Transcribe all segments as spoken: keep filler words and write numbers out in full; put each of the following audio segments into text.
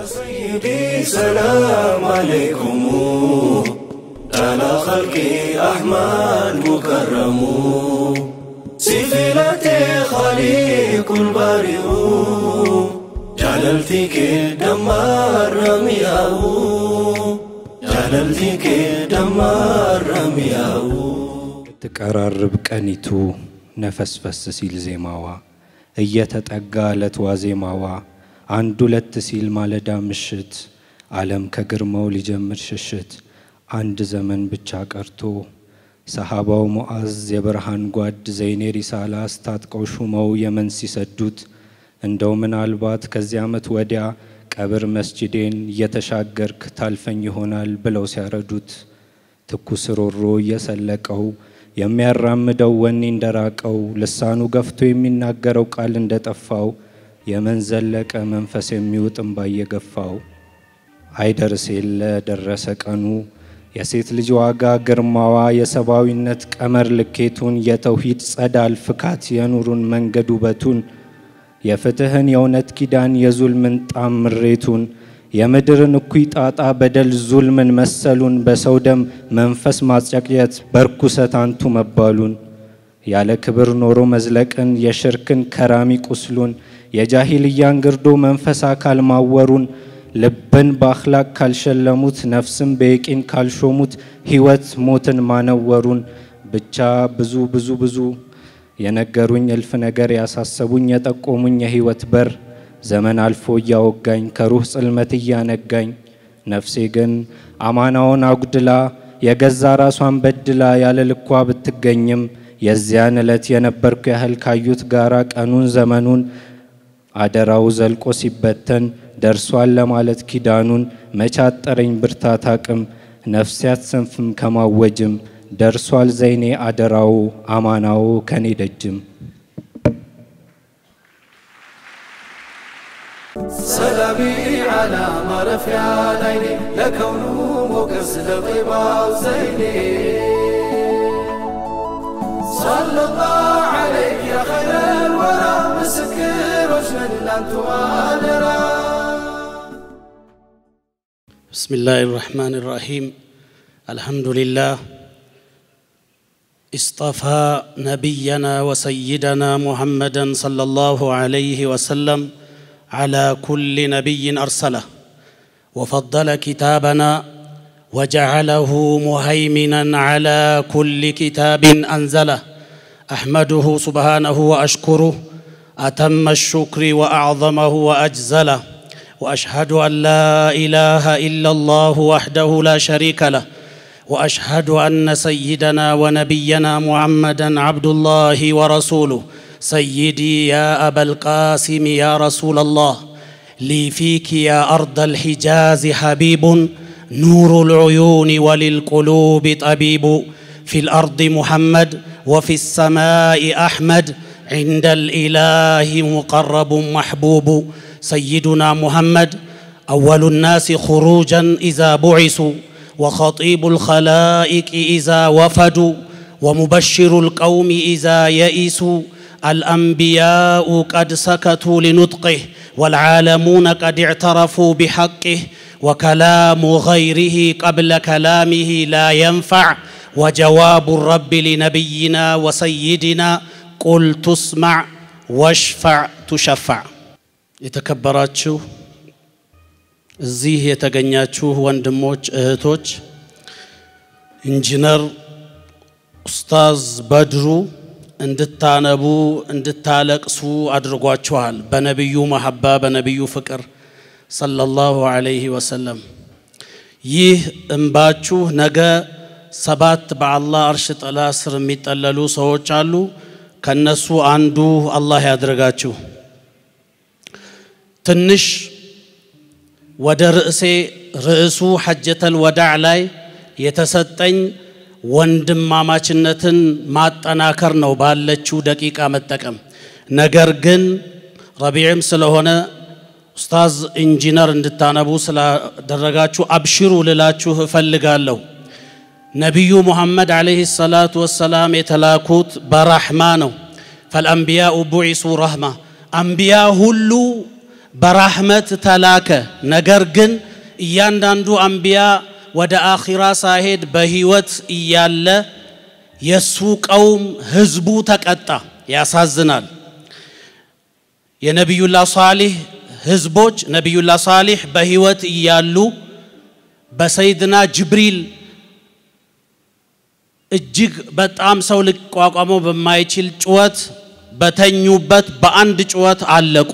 سيدي سلام عليكم أنا خلقي أحمد مكرم سفلتي خليق البارئ جللتك دمار رمياه جللتك دمار رمياه تقررب قنيتو نفس فس سيل زيماوا እየተጠጋለት ዋዜማዋ አንድ ሁለት ሲል ማለዳ ምሽት ዓለም ከግርማው ሊጀምር ሽሽት አንድ ዘመን ብቻ ቀርቶ ሰሃባው ሙአዝ የብርሃን ጓድ ዘይኔ ሪሳላ አስታጥቀው ሹመው የመን ሲሰዱት እንደው ምናልባት ከዚያ ዓመት ወዲያ ቀብር መስጂዴን እየተሻገርክ ታልፈኝ ይሆናል ብለው ሲያረዱት ትኩስ ሮሮ እየሰለቀው የሚያራምደው ወኔ እንደራቀው ልሳኑ ገፍቶ የሚናገረው ቃል እንደጠፋው የመን ዘለቀ መንፈስ የሚውጥም ባየገፋው አይደርስ የለ ደረሰ ቀኑ የሴት ልጅ ዋጋ ግርማዋ የሰባዊነት ቀመር ልኬቱን የተውሂድ ጸዳል ፍካት የኑሩን መንገዱ በቱን የፍትህን የእውነት ኪዳን የዙልምን ጣም ምሬቱን የምድርን እኩይ ጣጣ በደል ዙልምን መሰሉን በሰው ደም መንፈስ ማጽጨቅየት በርኩሰት አንቱ መባሉን ያለ ክብር ኖሮ መዝለቅን የሽርክን ከራሚ ቁስሉን የጃሂልያን ግርዶ መንፈስ አካል ማወሩን ልብን በአኽላቅ ካልሸለሙት ነፍስን በየቂን ካልሾሙት ህይወት ሞትን ማነወሩን ብቻ ብዙ ብዙ ብዙ የነገሩኝ እልፍ ነገር ያሳሰቡኝ የጠቆሙኝ የህይወት በር ዘመን አልፎ ያወጋኝ ከሩህ ጽልመት ያነጋኝ ነፍሴ ግን አማናውን አጉድላ የገዛ ራሷን በድላ ያለ ልኳ ብትገኝም የዚያን ዕለት የነበርኩ ያህል ካዩት ጋራ ቀኑን ዘመኑን አደራው ዘልቆ ሲበተን ደርሷል ለማለት ኪዳኑን መቻጠረኝ ብርታት አቅም ነፍሲያት ሰንፍም ከማወጅም ደርሷል ዘይኔ አደራው አማናው ከኔ ደጅም سلامي على ما رفع عيني لكونه موكس لطيبة وزيني صلى الله عليك يا خير الورى مسكر وجمن أنت وادرا بسم الله الرحمن الرحيم الحمد لله اصطفى نبينا وسيدنا محمدا صلى الله عليه وسلم على كل نبي أرسله وفضل كتابنا وجعله مهيمنا على كل كتاب أنزله أحمده سبحانه وأشكره أتم الشكر وأعظمه وأجزله وأشهد أن لا إله إلا الله وحده لا شريك له وأشهد أن سيدنا ونبينا محمدا عبد الله ورسوله سيدي يا أبا القاسم يا رسول الله لي فيك يا أرض الحجاز حبيب نور العيون وللقلوب طبيب في الأرض محمد وفي السماء أحمد عند الإله مقرب محبوب سيدنا محمد أول الناس خروجا إذا بعثوا وخطيب الخلائق إذا وفدوا ومبشر القوم إذا يئسوا الأنبياء قد سكتوا لنطقه والعالمون قد اعترفوا بحقه وكلام غيره قبل كلامه لا ينفع وجواب الرب لنبينا وسيدنا قل تسمع واشفع تشفع يتكبراتشو الزيه يتغنياتشو وندموش اهتوش انجنر أستاذ بدرو እንድታነቡ እንድታለቅሱ አድርጓቸዋል በነብዩ መሐባ በነብዩ ፍቅር ሰለላሁ ዐለይሂ ወሰለም ይህ እንባችሁ ነገ ሰባት በአላህ አርሽ ጥላ ስር የሚጠለሉ ሰዎች አሉ ከነሱ አንዱ አላህ ያድርጋችሁ ትንሽ ወደ ርዕሴ ርዕሱ ሐጀተል ወዳዕ ላይ የተሰጠኝ ወንድማማችነትን ማጠናከር ነው ባለችው ደቂቃ መጠቀም ነገር ግን ረቢዕም ስለሆነ ኡስታዝ ኢንጂነር እንድታነቡ ስላደረጋችሁ አብሽሩ ልላችሁ እፈልጋለሁ ነብዩ መሐመድ አለይሂ ሰላቱ ወሰላም የተላኩት በረህማ ነው فالانبياء بعثوا رحمه انبياء ሁሉ برحمة تلاك نجرجن يانداندو أنبياء ودا آخرة ساهد بهيوت إيالله يسوق أوم هزبو تكأتا يا سازنال يا نبي الله صالح هزبوج نبي الله صالح بهيوت إيالو بسيدنا جبريل እጅግ በጣም ሰው ሊቋቋመው በማይችል ጩኸት በተኙበት በአንድ ጩኸት አለቁ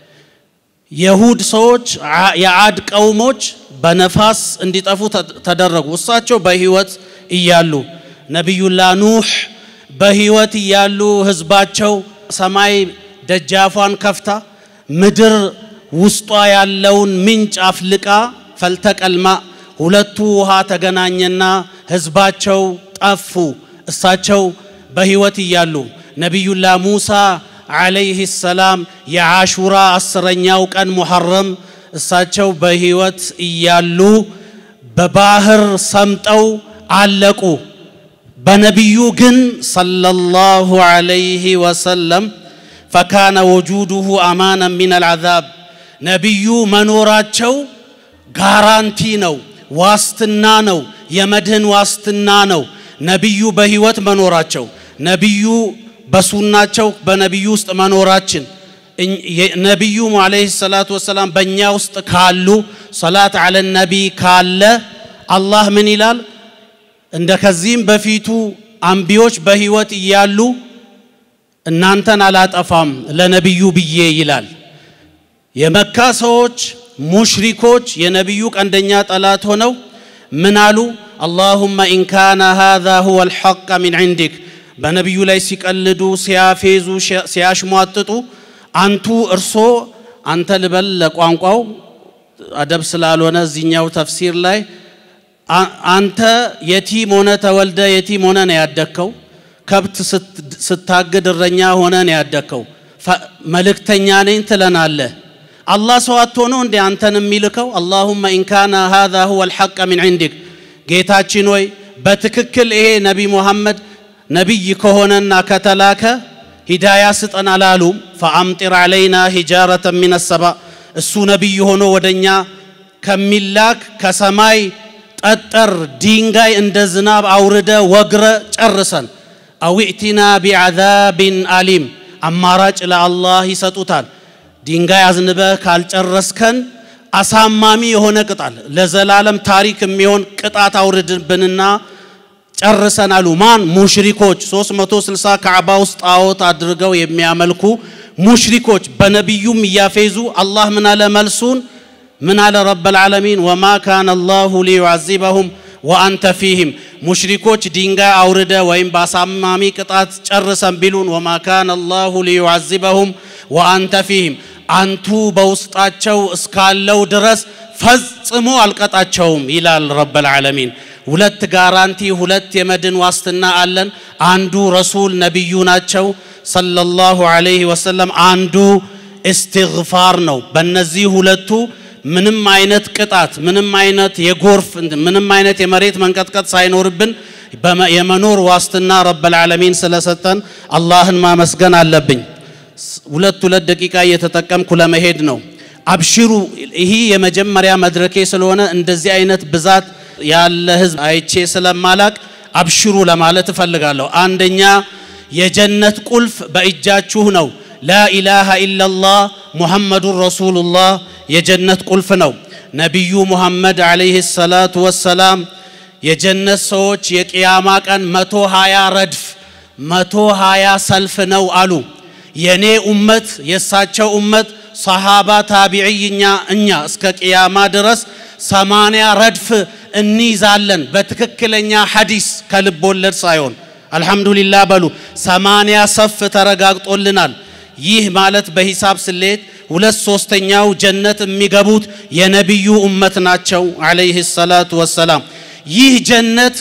የሁድ ሰዎች የዓድ ቀውሞች በነፋስ እንዲጠፉ ተደረጉ እሳቸው በህይወት ይያሉ ነብዩላህ ኑህ በህይወት ይያሉ ህዝባቸው ሰማይ ደጃፏን ከፍታ ምድር ውስጧ ያለውን ምንጭ አፍልቃ ፈልተቀልማ ሁለቱ ውሃ ተገናኘና ህዝባቸው ጠፉ እሳቸው በህይወት ይያሉ ነብዩላህ ሙሳ عليه السلام የአሹራ አስረኛው ቀን ሙሐረም እሳቸው በህይወት ይያሉ በባህር ሰምጠው አለቁ በነብዩ ግን ሰለላሁ ዐለይሂ ወሰለም فكان وجوده امانا من العذاب ነብዩ መኖራቸው ጋራንቲ ነው ዋስትና ነው የመድህን ዋስትና ነው ነብዩ በህይወት መኖራቸው ነብዩ በሱናቸው በነብዩ ውስጥ መኖራችን ነብዩ አለይሂ ሰላቱ ወሰለም በእኛ ውስጥ ካሉ ሶላት አለ ነቢ ካለ አላህ ምን ይላል እንደከዚህም በፊቱ አንቢዮች በህይወት ይያሉ እናንተን አላጠፋም ለነብዩ ብዬ ይላል የመካ ሰዎች ሙሽሪኮች የነብዩ ቀንደኛ ጠላት ሆነው ምን አሉ اللهم إن كان هذا هو الحق من عندك በነብዩ ላይ ሲቀልዱ ሲያፌዙ ሲያሽሟጥጡ አንቱ እርሶ አንተ ልበል ለቋንቋው አደብ ስላልሆነ እዚህኛው ተፍሲር ላይ አንተ የቲም ሆነ ተወልደ የቲም ሆነ ነው ያደከው ከብት ስታግድ እረኛ ሆነ ነው ያደከው መልእክተኛ ነኝ ትለናለህ الله سواتونو እንደ አንተን የሚልከው اللهم ان كان هذا هو الحق من عندك ጌታችን ሆይ በትክክል ይሄ ነብይ መሐመድ ነብይ ከሆነና ከተላከ ሂዳያ ስጠን አላሉም فامطر علينا حجاره من السماء እሱ ነብይ ሆኖ ወደኛ ከሚላክ ከሰማይ ጠጠር ድንጋይ እንደ ዝናብ አውርደ ወግረ ጨርሰን አውኢቲና بعذاب አሊም አማራጭ ለአላህ ይሰጡታል ድንጋይ አዝንበ ካልጨረስከን አሳማሚ የሆነ ቅጣት ለዘላለም ታሪክ የሚሆን ቅጣት አውርድብንና ጨርሰናሉ ማን ሙሽሪኮች ሶስት መቶ ስልሳ ካዕባ ውስጥ ጣዖት አድርገው የሚያመልኩ ሙሽሪኮች በነብዩም ያፌዙ አላህ ምን አለ መልሱን ምን አለ ረብ العالمين وما كان الله ليعذبهم وانت فيهم ሙሽሪኮች ድንጋይ አውርደ ወይም ባሳማሚ ቅጣት ጨርሰን ቢሉን وما كان الله ليعذبهم وانت فيهم አንቱ በውስጣቸው እስካለው ድረስ ፈጽሞ አልቀጣቸውም ይላል ረብ العالمين ሁለት ጋራንቲ ሁለት የመድን ዋስትና አለን አንዱ ረሱል ነብዩ ናቸው ሰለላሁ ዐለይሂ ወሰለም አንዱ استغفار ነው በእነዚህ ሁለቱ ምንም አይነት ቅጣት ምንም አይነት የጎርፍ ምንም አይነት የመሬት መንቀጥቀጥ ሳይኖርብን የመኖር ዋስትና ረብ العالمين ስለሰጠን አላህን ማመስገን አለብኝ ሁለት ሁለት ደቂቃ እየተጠቀምኩ ለመሄድ ነው አብሽሩ ይሄ የመጀመሪያ መድረኬ ስለሆነ እንደዚህ አይነት ብዛት ያለ ህዝብ አይቼ ስለማላቅ አብሽሩ ለማለት ፈልጋለሁ አንደኛ የጀነት ቁልፍ በእጃችሁ ነው لا اله الا الله محمد رسول الله የጀነት ቁልፍ ነው ነብዩ መሐመድ አለይሂ ሰላቱ ወሰለም የጀነት ሰዎች የቂያማ ቀን መቶ ሃያ ረድፍ መቶ ሃያ ሰልፍ ነው አሉ የኔ ኡመት የሳቸው ኡመት ሰሃባ ታቢዒኛ እኛ እስከ ቂያማ ድረስ ሰማንያ ረድፍ እንይዛለን በትክክለኛ ሐዲስ ከልብ ወለድ ሳይሆን አልহামዱሊላህ በሉ ሰማንያ ሰፍ ተረጋግጦልናል ይህ ማለት በሂሳብ ስሌት ሁለት ሶስተኛው ጀነት የሚገቡት የነብዩ ኡመት ናቸው አለይሂ ሰላቱ ወሰለም ይህ ጀነት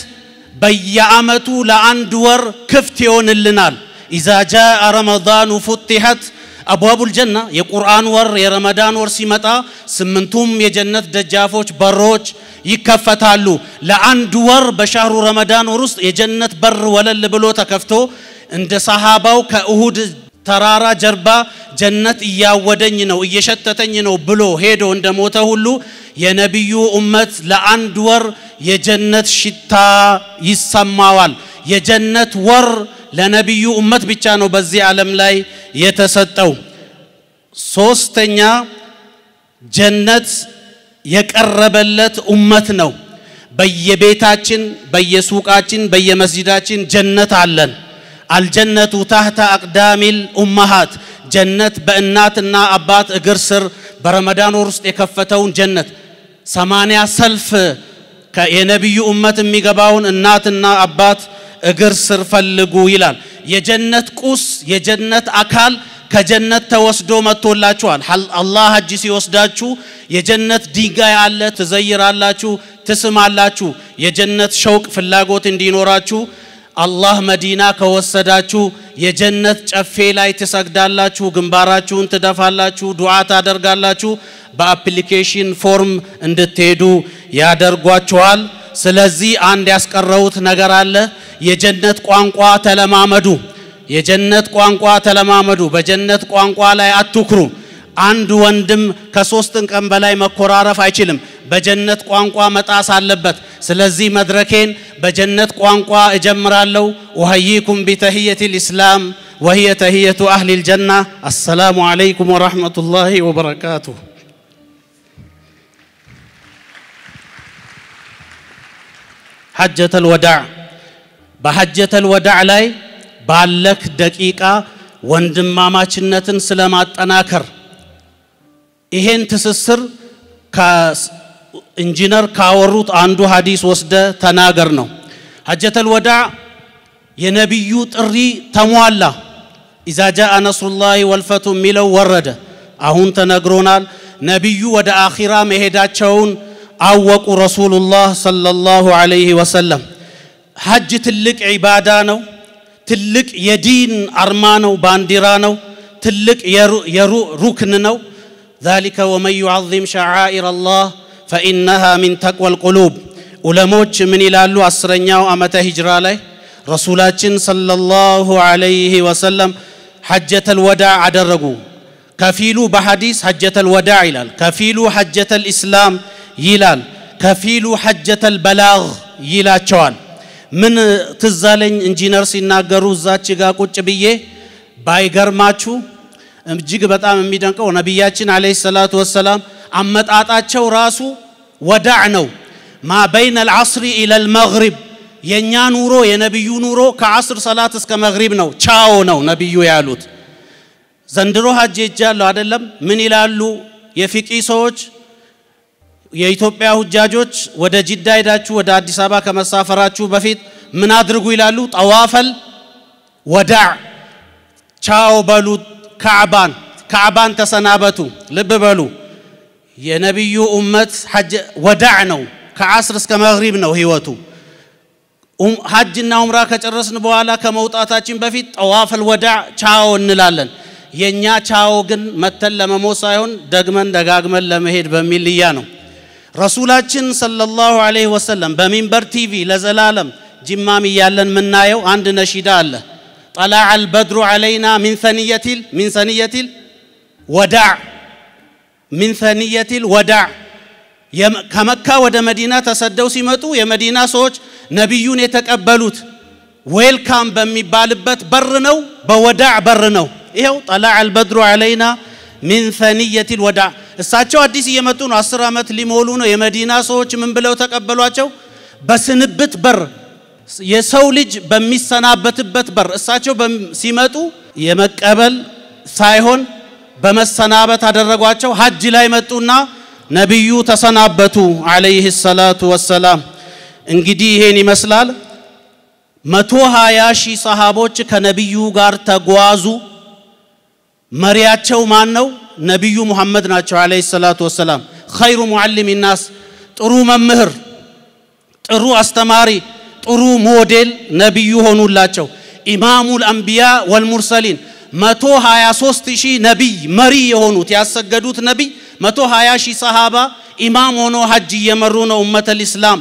በየአመቱ ለአንድ ወር ክፍት ይሆንልናል اذا جاء رمضان فتحت ابواب الجنه የቁርአን ወር የረመዳን ወር ሲመጣ ስምንቱም የጀነት ደጃፎች በሮች ይከፈታሉ ለአንድ ወር በሻህሩ ረመዳን ወር ውስጥ የጀነት በር ወለል ብሎ ተከፍቶ እንደ ሰሃባው ከኡሁድ ተራራ ጀርባ ጀነት እያወደኝ ነው እየሸተተኝ ነው ብሎ ሄዶ እንደሞተ ሁሉ የነብዩ ኡመት ለአንድ ወር የጀነት ሽታ ይሰማዋል የጀነት ወር ለነብዩ ኡመት ብቻ ነው በዚህ ዓለም ላይ የተሰጠው ሶስተኛ ጀነት የቀረበለት ኡመት ነው በየቤታችን በየሱቃችን በየመስጂዳችን ጀነት አለን الجنة تحت أقدام الأمهات جنة بأناتنا أبات أجر سر برمضان ورست يكفتون جنة ثمانية سلف كنبي أمة ميجابون أناتنا أبات أجر سر فلقوا يلال يجنة قوس يجنة أكل كجنة توسدو متولا شوال حل الله هجسي وسداتشو يجنة ديجا الله تزير الله شو تسمع الله شو يجنة شوق في اللاغوت دينوراتشو الله مدينة كوسداتشو يجنة شفي لاي تسقدالاتشو جنباراتشو تدفعلاتشو دعاء تدرجالاتشو بأبليكيشن فورم اندتيدو يادرجواتشوال سلزي عند يسكروت نجارله يجنة قانقوا تلمامدو يجنة قانقوا تلمامدو بجنة قانقوا لا أتكرو عند وندم كسوستن كم بلاي مكرارف عيشلم بجنة قانقوا متأس علبت سلزي مدركين بجنة قانقوا اجمرالو وهيكم بتحية الإسلام وهي تحية أهل الجنة السلام عليكم ورحمة الله وبركاته حجة الوداع بحجة الوداع لاي بالك دقيقة وندم ما چنتن سلامات أناكر إهن تسسر كاس انجينر كاوروت عنده حديث وسده تناغرنو حجة الوداع ينبيو تري تموالا إذا جاء نصر الله والفتح ميلو ورد أهون تناغرونال نبيو ود آخرا مهداتشون أوق رسول الله صلى الله عليه وسلم حج تلك عبادانو تلك يدين أرمانو بانديرانو تلك يرو, يرو ركننو ذلك ومن يعظم شعائر الله فإنها من تقوى القلوب علماء من يلالو أسرنياو أمت هجرة لي رسولاتين صلى الله عليه وسلم حجة الوداع عدرقو كفيلو بحديث حجة الوداع يلال كفيلو حجة الإسلام يلال كفيلو حجة البلاغ يلال شوال من تزالين انجينر سيناغرو زاتشيغا قوچبيه بايغر ماچو እጅግ በጣም የሚደንቀው ነብያችን አለይሂ ሰላቱ ወሰለም አመጣጣቸው ራሱ ወዳዕ ነው ማ በይነ العصر الى المغرب የኛ ኑሮ የነብዩ ኑሮ ከዓስር ሰላት እስከ መግሪብ ነው ቻው ነው ነብዩ ያሉት ዘንድሮ ሐጅ ይጃለው አይደለም ምን ይላሉ የፊቂ ሰዎች የኢትዮጵያ ሁጃጆች ወደ ጅዳ ሄዳችሁ ወደ አዲስ አበባ ከመሳፈራችሁ በፊት ምን አድርጉ ይላሉ ጠዋፈል ወዳዕ ቻው በሉ كعبان كعبان تسنابتو لب بلو يا نبي أمة حج ودعنو كعصر اسك مغرب نو هيوتو أم حجنا عمره كجرسنا بوالا كموتاتين بفيت طواف الوداع تشاو نلالن ينيا تشاو جن متل لما موسايون دغمن دغاغمن لمهيد بمليانو رسولاتين صلى الله عليه وسلم بمنبر تي في لزلالم جمامي يالن منايو عند نشيدا الله طلع البدر علينا من ثنية من ثنية الوداع من ثنية الوداع كمكة ود مدينة تصدوا سمتو يا مدينة سوج نبيون يتقبلوت ويلكم بمبالبت برنو بوداع برنو إيهو طلع البدر علينا من ثنية الوداع الساتشو حديث يمتون عشر عامات لمولونو يا مدينة سوج من بلو تقبلواتشو بس نبت بر የሰው ልጅ በሚሰናበትበት በር እሳቸው ሲመጡ የመቀበል ሳይሆን በመሰናበት አደረጓቸው ሐጅ ላይ መጡና ነብዩ ተሰናበቱ አለይሂ ሰላቱ ወሰላም እንግዲህ ይሄን ይመስላል መቶ ሃያ ሺህ ሰሃቦች ከነብዩ ጋር ተጓዙ መሪያቸው ማን ነው ነብዩ መሐመድ ናቸው አለይሂ ሰላቱ ወሰላም خير معلم الناس ጥሩ መምህር ጥሩ አስተማሪ ጥሩ ሞዴል ነብዩ ሆኑላቸው ኢማሙል አንቢያ ወልሙርሰሊን መቶ ሃያ ሦስት ሺህ ነብይ መሪ የሆኑት ያሰገዱት ነብይ መቶ ሃያ ሺህ ሰሃባ ኢማም ሆኖ ሐጅ እየመሩ ነው ኡመተል ኢስላም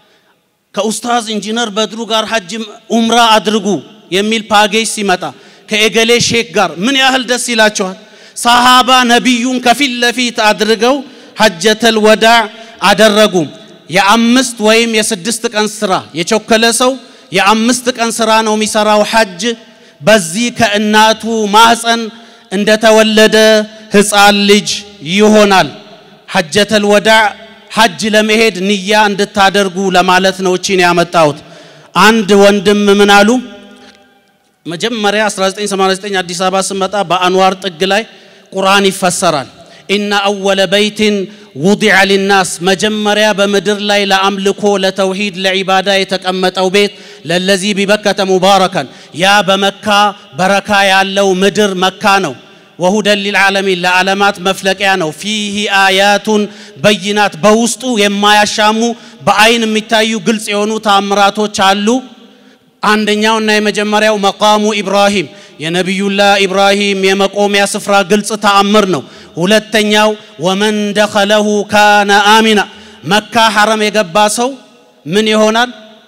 ከኡስታዝ ኢንጂነር በድሩ ጋር ሐጅ ኡምራ አድርጉ የሚል ፓኬጅ ሲመጣ ከኤገሌ ሼክ ጋር ምን ያህል ደስ ይላቸዋል ሰሃባ ነብዩን ከፊል ለፊት አድርገው ሐጀተል ወዳዕ አደረጉ የአምስት ወይም የስድስት ቀን ስራ የቾከለ ሰው የአምስት ቀን ስራ ነው የሚሰራው ሐጅ በዚህ ከእናቱ ማህፀን እንደተወለደ ህፃን ልጅ ይሆናል ሐጀተል ወዳዕ ሐጅ ለመሄድ ንያ እንድታደርጉ ለማለት ነው እቺን ያመጣሁት አንድ ወንድም ምን አሉ መጀመሪያ አስራ ዘጠኝ ሰማንያ ዘጠኝ አዲስ አበባ ስመጣ በአንዋር ጥግ ላይ ቁርአን ይፈሰራል ኢነ አወለ በይትን ውዲዐ ሊናስ መጀመሪያ በመድር ላይ ለአምልኮ ለተውሂድ ለዒባዳ የተቀመጠው ቤት ለለዚ ቢበከተ ሙባረካን ያ በመካ በረካ ያለው ምድር መካ ነው وهدى للعالمين لعلامات مفلقيا ነው فيه آيات بينات በውስጡ የማያሻሙ በአይን የሚታዩ ግልጽ የሆኑ ተአምራቶች አሉ አንደኛውና የመጀመሪያው መቃሙ ኢብራሂም የነብዩላህ ኢብራሂም የመቆሚያ ስፍራ ግልጽ ተአምር ነው ሁለተኛው ወመን دخله كان آمنا መካ ሐረም የገባ ሰው ምን ይሆናል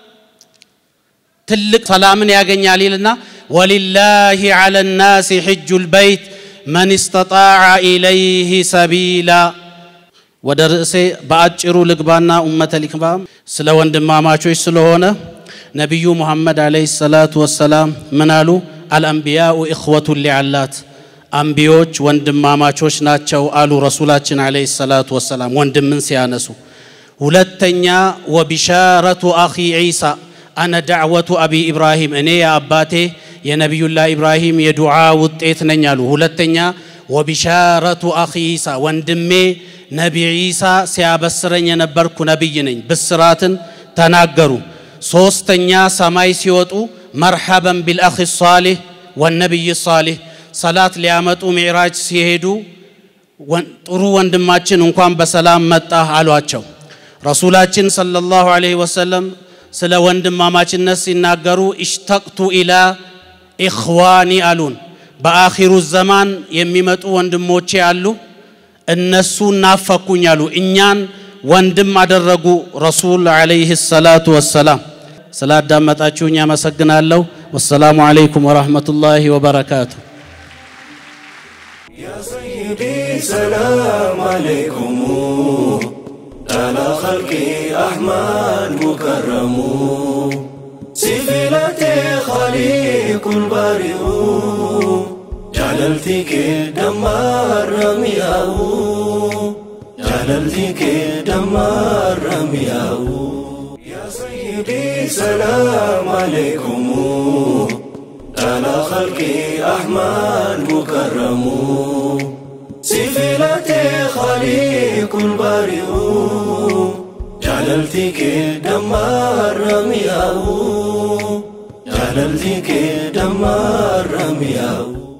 ትልቅ ሰላምን ያገኛል ይልና ወሊላሂ على الناس حج البيت من استطاع إليه سبيلا ودرسي باچرو لغبانا امه الكرام سلا وندماماچوች ስለሆነ ነብዩ መሐመድ አለይሂ ሰላቱ ወሰለም ምናሉ الانبياء اخوه لعلات አንቢዮች ወንድማማቾች ናቸው አሉ ረሱላችን አለይሂ ሰላቱ ወሰለም ወንድምን ሲያነሱ ሁለተኛ ወቢሻረቱ አኺ ዒሳ انا دعوه ابي ابراهيم እኔ አባቴ የነብዩላህ ኢብራሂም የዱዓ ውጤት ነኝ አሉ ሁለተኛ ወቢሻረቱ አኺ ኢሳ ወንድሜ ነቢ ኢሳ ሲያበስረኝ የነበርኩ ነብይ ነኝ ብስራትን ተናገሩ ሶስተኛ ሰማይ ሲወጡ መርሐበን ቢልአኺ ሷሊህ ወነብይ ሷሊህ ሰላት ሊያመጡ ሚዕራጅ ሲሄዱ ጥሩ ወንድማችን እንኳን በሰላም መጣ አሏቸው ረሱላችን ሰለላሁ ዐለይሂ ወሰለም ስለ ወንድማማችነት ሲናገሩ ኢሽተቅቱ ኢላ ኢኽዋኒ አሉን በአኺሩ ዘማን የሚመጡ ወንድሞቼ አሉ እነሱ ናፈኩኝ አሉ እኛን ወንድም አደረጉ ረሱል ዐለይሂ ሰላቱ ወሰላም ስላዳመጣችሁኝ አመሰግናለሁ ወሰላሙ ዐለይኩም ወራህመቱላሂ ወበረካቱ يا سيدي سلام عليكم أنا خلقي أحمد مكرم سفلتي خليق البارئ جللتك دمار رمياه جللتك دمار رمياه يا سيدي سلام عليكم أنا خلقي أحمد مكرم سفلتي خليق البارئ جللتك دمار رمياه جللتك دمار رمياه